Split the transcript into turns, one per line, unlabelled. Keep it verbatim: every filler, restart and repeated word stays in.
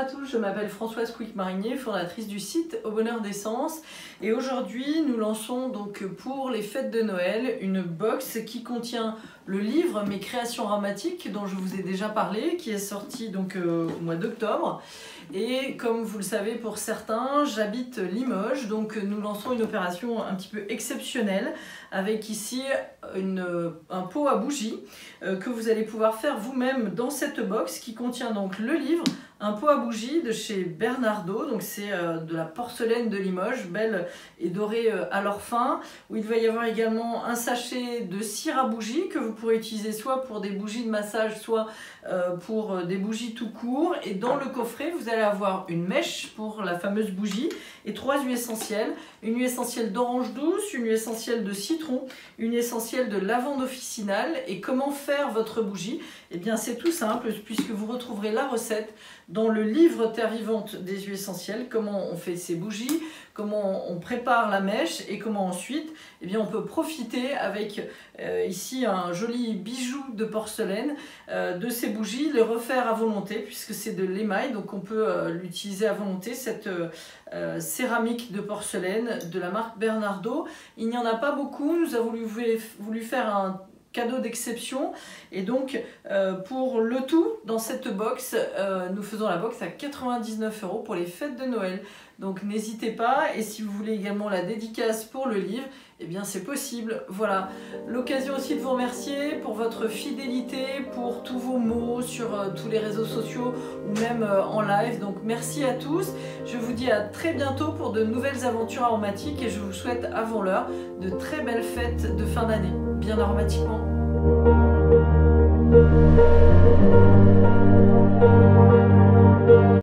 à tous, je m'appelle Françoise Couic-Marinier, fondatrice du site Au Bonheur d'Essence. Et aujourd'hui, nous lançons donc pour les fêtes de Noël une box qui contient le livre Mes créations aromatiques dont je vous ai déjà parlé, qui est sorti donc euh, au mois d'octobre. Et comme vous le savez pour certains, j'habite Limoges, donc nous lançons une opération un petit peu exceptionnelle avec ici une, un pot à bougies euh, que vous allez pouvoir faire vous-même dans cette box qui contient donc le livre, un pot à bougies de chez Bernardaud, donc c'est euh, de la porcelaine de Limoges, belle et dorée euh, à leur fin, où il va y avoir également un sachet de cire à bougies que vous pourrez utiliser soit pour des bougies de massage, soit euh, pour des bougies tout court. Et dans le coffret, vous allez avoir une mèche pour la fameuse bougie et trois huiles essentielles, une huile essentielle d'orange douce, une huile essentielle de citron, une huile essentielle de lavande officinale. Et comment faire votre bougie? Eh bien c'est tout simple puisque vous retrouverez la recette dans le livre Terre vivante des huiles essentielles, comment on fait ces bougies, comment on prépare la mèche et comment ensuite eh bien, on peut profiter avec euh, ici un joli bijou de porcelaine euh, de ces bougies, les refaire à volonté puisque c'est de l'émail, donc on peut euh, l'utiliser à volonté, cette euh, céramique de porcelaine de la marque Bernardaud. Il n'y en a pas beaucoup, nous avons voulu, voulu faire un cadeau d'exception et donc euh, pour le tout dans cette box euh, nous faisons la box à quatre-vingt-dix-neuf euros pour les fêtes de Noël, donc n'hésitez pas. Et si vous voulez également la dédicace pour le livre, eh bien c'est possible. Voilà, l'occasion aussi de vous remercier pour votre fidélité, pour tous vos mots sur euh, tous les réseaux sociaux ou même euh, en live, donc merci à tous. Je vous dis à très bientôt pour de nouvelles aventures aromatiques et je vous souhaite avant l'heure de très belles fêtes de fin d'année, bien aromatiquement.